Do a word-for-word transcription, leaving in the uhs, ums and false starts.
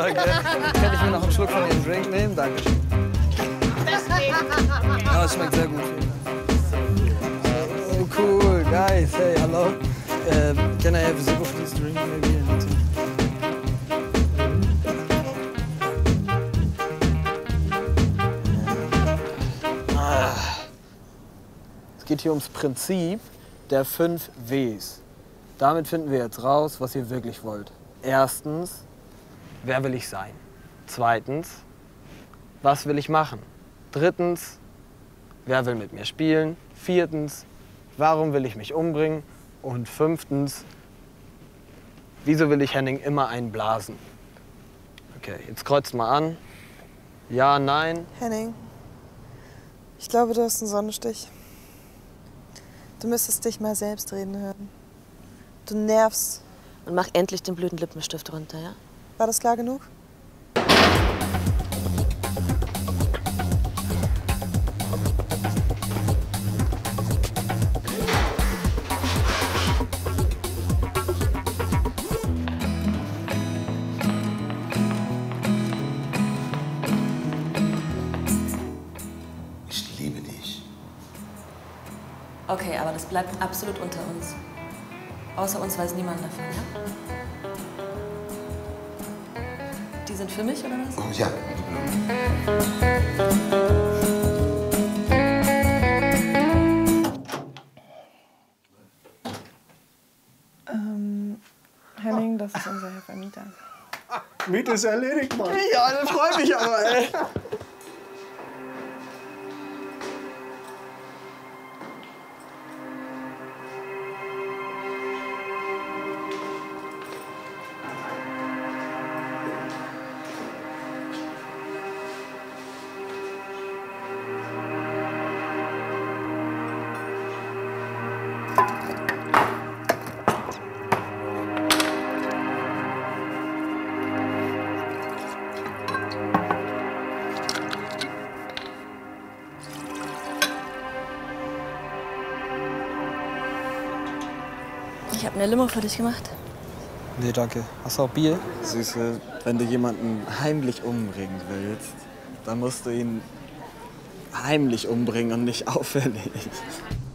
Danke. Könnte ich mir noch einen Schluck von Ihrem Drink nehmen? Dankeschön. Ja, es schmeckt sehr gut. Oh, cool, guys. Hey, hello. Uh, can I have a sip of this drink, maybe? Ah. Es geht hier ums Prinzip der fünf Ws. Damit finden wir jetzt raus, was ihr wirklich wollt. Erstens, wer will ich sein? Zweitens, was will ich machen? Drittens, wer will mit mir spielen? Viertens, warum will ich mich umbringen? Und fünftens, wieso will ich Henning immer einblasen? Okay, jetzt kreuzt mal an. Ja, nein. Henning, ich glaube, du hast einen Sonnenstich. Du müsstest dich mal selbst reden hören. Du nervst. Und mach endlich den blöden Lippenstift runter, ja? War das klar genug? Ich liebe dich. Okay, aber das bleibt absolut unter uns. Außer uns weiß niemand davon, ja? Die sind für mich, oder was? Oh, ja. Ähm, Henning, das ist unser Herr Vermieter. Miete ist erledigt, Mann. Ja, das freut mich aber, ey. Ich habe eine Limo für dich gemacht. Nee, danke. Hast du auch Bier? Süße, wenn du jemanden heimlich umbringen willst, dann musst du ihn heimlich umbringen und nicht auffällig.